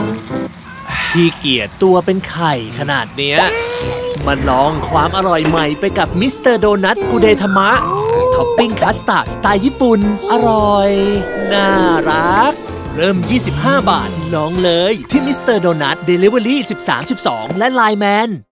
ขี้เกียจตัวเป็นไข่ขนาดเนี้ยมาลองความอร่อยใหม่ไปกับมิสเตอร์โดนัทกุเดทามะท็อปปิ้งคัสตาร์ดสไตล์ญี่ปุ่นอร่อยน่ารักเริ่ม25 บาทลองเลยที่มิสเตอร์โดนัทเดลิเวอรี่1312และไลน์แมน